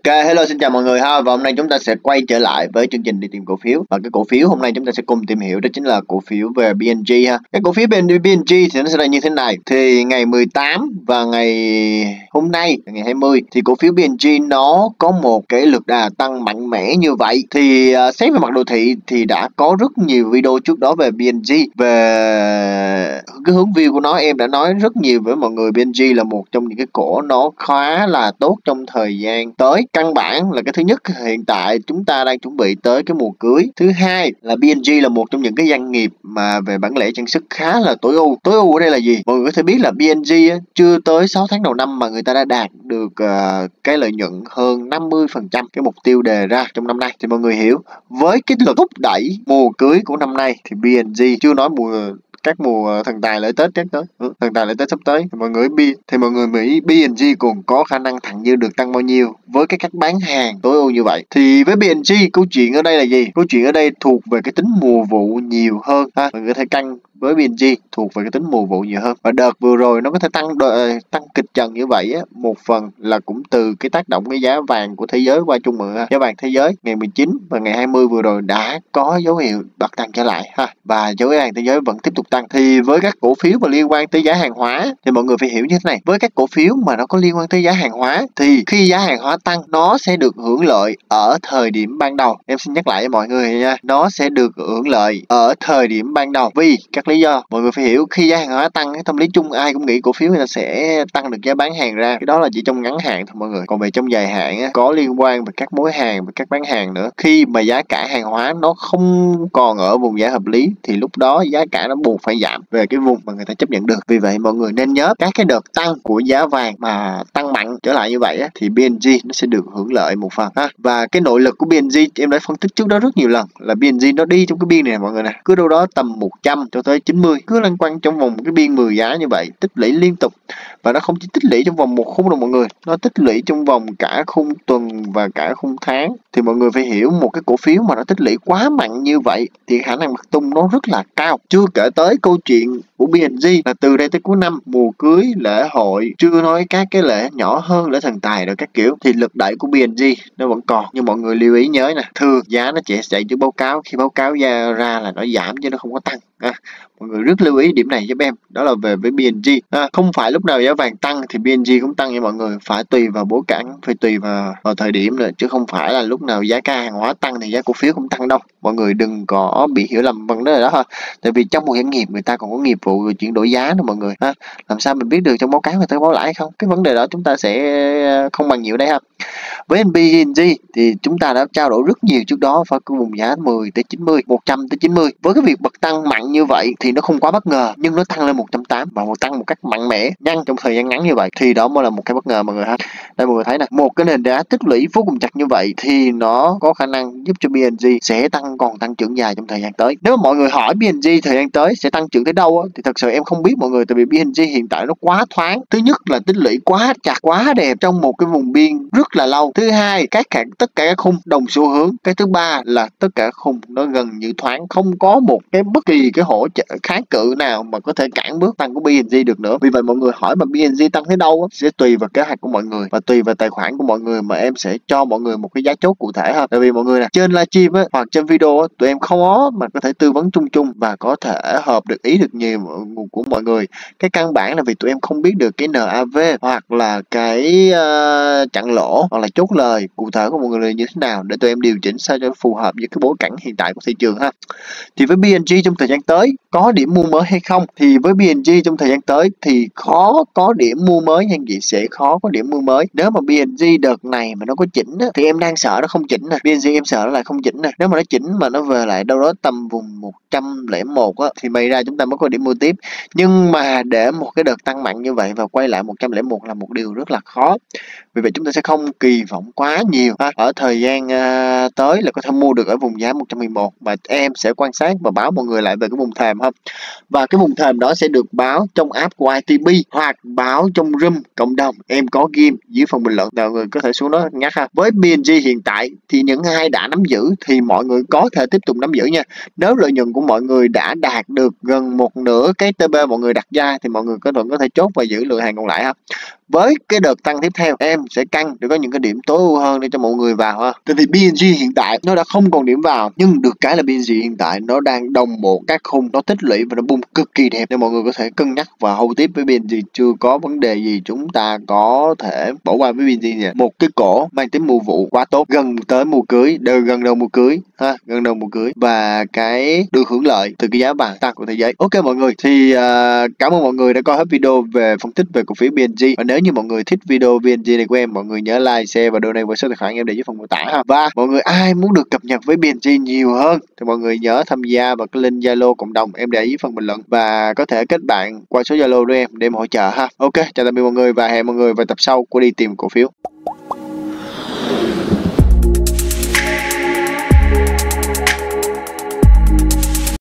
Hello, xin chào mọi người ha. Và hôm nay chúng ta sẽ quay trở lại với chương trình đi tìm cổ phiếu. Và cái cổ phiếu hôm nay chúng ta sẽ cùng tìm hiểu đó chính là cổ phiếu về BNG ha. Cái cổ phiếu BNG thì nó sẽ là như thế này. Thì ngày 18 và ngày hôm nay ngày 20 thì cổ phiếu BNG nó có một cái lực đà tăng mạnh mẽ như vậy. Thì xét về mặt đồ thị thì đã có rất nhiều video trước đó về BNG, về cái hướng view của nó em đã nói rất nhiều với mọi người. BNG là một trong những cái cổ nó khá là tốt trong thời gian tới. Căn bản là cái thứ nhất, hiện tại chúng ta đang chuẩn bị tới cái mùa cưới. Thứ hai là BNG là một trong những cái doanh nghiệp mà về bản lẽ trang sức khá là tối ưu. Tối ưu ở đây là gì? Mọi người có thể biết là BNG chưa tới 6 tháng đầu năm mà người ta đã đạt được cái lợi nhuận hơn 50% cái mục tiêu đề ra trong năm nay. Thì mọi người hiểu, với cái lực thúc đẩy mùa cưới của năm nay thì BNG chưa nói các mùa thần tài lễ Tết thần tài lễ Tết sắp tới thì mọi người nghĩ BNG còn có khả năng thặng dư được tăng bao nhiêu với cái cách bán hàng tối ưu như vậy. Thì với BNG câu chuyện ở đây là gì? Câu chuyện ở đây thuộc về cái tính mùa vụ nhiều hơn ha. Mọi người có thể canh với BNG thuộc về cái tính mùa vụ nhiều hơn. Và đợt vừa rồi nó có thể tăng kịch trần như vậy á, một phần là cũng từ cái tác động cái giá vàng của thế giới qua chung ha. Giá vàng thế giới ngày 19 và ngày 20 vừa rồi đã có dấu hiệu bật tăng trở lại ha, và giá vàng thế giới vẫn tiếp tục tăng. Thì với các cổ phiếu mà liên quan tới giá hàng hóa thì mọi người phải hiểu như thế này. Với các cổ phiếu mà nó có liên quan tới giá hàng hóa thì khi giá hàng hóa tăng, nó sẽ được hưởng lợi ở thời điểm ban đầu. Em xin nhắc lại với mọi người nha, nó sẽ được hưởng lợi ở thời điểm ban đầu vì các lý do. Mọi người phải hiểu, khi giá hàng hóa tăng, cái tâm lý chung ai cũng nghĩ cổ phiếu người ta sẽ tăng được giá bán hàng ra. Cái đó là chỉ trong ngắn hạn thôi mọi người. Còn về trong dài hạn á, có liên quan về các mối hàng và các bán hàng nữa. Khi mà giá cả hàng hóa nó không còn ở vùng giá hợp lý thì lúc đó giá cả nó buộc phải giảm về cái vùng mà người ta chấp nhận được. Vì vậy mọi người nên nhớ, các cái đợt tăng của giá vàng mà tăng mạnh trở lại như vậy á, thì BNG nó sẽ được hưởng lợi một phần ha. Và cái nội lực của BNG em đã phân tích trước đó rất nhiều lần là BNG nó đi trong cái biên này mọi người nè, cứ đâu đó tầm 100 cho tới 90, cứ lăn quanh trong vòng cái biên 10 giá như vậy, tích lũy liên tục. Và nó không chỉ tích lũy trong vòng một khung đâu mọi người, nó tích lũy trong vòng cả khung tuần và cả khung tháng. Thì mọi người phải hiểu, một cái cổ phiếu mà nó tích lũy quá mạnh như vậy thì khả năng bật tung nó rất là cao. Chưa kể tới câu chuyện của BNG là từ đây tới cuối năm, mùa cưới, lễ hội, chưa nói các cái lễ nhỏ hơn, lễ thần tài rồi các kiểu, thì lực đẩy của BNG nó vẫn còn. Nhưng mọi người lưu ý nhớ nè, thường giá nó sẽ chạy trước báo cáo, khi báo cáo ra là nó giảm chứ nó không có tăng. Mọi người rất lưu ý điểm này giúp em, đó là về với BNG. Không phải lúc nào giá vàng tăng thì BNG cũng tăng nha mọi người, phải tùy vào bối cảnh, phải tùy vào thời điểm nữa, chứ không phải là lúc nào giá cả hàng hóa tăng thì giá cổ phiếu cũng tăng đâu. Mọi người đừng có bị hiểu lầm vấn đề đó ha. Tại vì trong một doanh nghiệp người ta còn có nghiệp vụ về chuyển đổi giá nữa mọi người ha. Làm sao mình biết được trong báo cáo người ta báo lãi không? Cái vấn đề đó chúng ta sẽ không bằng nhiều đây ha. Với BNG thì chúng ta đã trao đổi rất nhiều trước đó, phải có vùng giá 10 tới 90, 100 tới 90. Với cái việc bật tăng mạnh như vậy thì nó không quá bất ngờ, nhưng nó tăng lên 180 và tăng một cách mạnh mẽ, nhanh trong thời gian ngắn như vậy thì đó mới là một cái bất ngờ mọi người ha. Đây mọi người thấy nè, một cái nền đá tích lũy vô cùng chặt như vậy thì nó có khả năng giúp cho BNG sẽ còn tăng trưởng dài trong thời gian tới. Nếu mà mọi người hỏi BNG thời gian tới sẽ tăng trưởng tới đâu á, thì thật sự em không biết mọi người, tại vì BNG hiện tại nó quá thoáng. Thứ nhất là tích lũy quá chặt, quá đẹp trong một cái vùng biên rất là lâu. Thứ hai, tất cả các khung đồng xu hướng. Cái thứ ba là tất cả khung nó gần như thoáng, không có một cái bất kỳ cái hỗ trợ kháng cự nào mà có thể cản bước tăng của BNG được nữa. Vì vậy mọi người hỏi mà BNG tăng tới đâu sẽ tùy vào kế hoạch của mọi người và tùy vào tài khoản của mọi người mà em sẽ cho mọi người một cái giá chốt cụ thể ha. Tại vì mọi người nè, trên livestream hoặc trên video tụi em khó mà có thể tư vấn chung chung và có thể hợp được ý được nhiều của mọi người. Cái căn bản là vì tụi em không biết được cái NAV hoặc là cái chặn lỗ hoặc là chốt lời cụ thể của mọi người như thế nào để tụi em điều chỉnh sao cho phù hợp với cái bối cảnh hiện tại của thị trường ha. Thì với BNG trong thời gian tới có điểm mua mới hay không? Thì với BNG trong thời gian tới thì khó có điểm mua mới nha chị, sẽ khó có điểm mua mới. Nếu mà BNG đợt này mà nó có chỉnh á, thì em đang sợ nó không chỉnh nè. BNG em sợ nó lại không chỉnh nè. Nếu mà nó chỉnh mà nó về lại đâu đó tầm vùng 101 á thì may ra chúng ta mới có điểm mua tiếp. Nhưng mà để một cái đợt tăng mạnh như vậy và quay lại 101 là một điều rất là khó. Vì vậy chúng ta sẽ không kỳ vọng quá nhiều ha. Ở thời gian tới là có thể mua được ở vùng giá 111 mà em sẽ quan sát và báo mọi người lại về cái vùng thềm ha. Và cái vùng thềm đó sẽ được báo trong app của ITB hoặc báo trong room cộng đồng em có game dưới phần bình luận, mọi người có thể xuống đó nhắc ha. Với BNG hiện tại thì những ai đã nắm giữ thì mọi người có thể tiếp tục nắm giữ nha. Nếu lợi nhuận của mọi người đã đạt được gần một nửa cái TP mọi người đặt ra thì mọi người có thể chốt và giữ lượng hàng còn lại ha. Với cái đợt tăng tiếp theo em sẽ canh để có những cái điểm tối ưu hơn để cho mọi người vào ha. Tại vì BNG hiện tại nó đã không còn điểm vào, nhưng được cái là BNG hiện tại nó đang đồng bộ các khung, nó tích lũy và nó bung cực kỳ đẹp, nên mọi người có thể cân nhắc và hold tiếp với BNG. Chưa có vấn đề gì chúng ta có thể bỏ qua với BNG nha. Một cái cổ mang tính mùa vụ quá tốt, gần tới mùa cưới, gần đầu mùa cưới ha, gần đầu mùa cưới, và cái được hưởng lợi từ cái giá vàng tăng của thế giới. Ok mọi người, thì cảm ơn mọi người đã coi hết video về phân tích về cổ phiếu BNG. Và nếu như mọi người thích video BNG này của em, mọi người nhớ like, share và donate với số tài khoản em để dưới phần mô tả ha. Và mọi người ai muốn được cập nhật với BNG nhiều hơn thì mọi người nhớ tham gia vào cái link Zalo cộng đồng em để dưới phần bình luận, và có thể kết bạn qua số Zalo của em để em hỗ trợ ha. Ok, chào tạm biệt mọi người và hẹn mọi người vào tập sau của đi tìm cổ phiếu.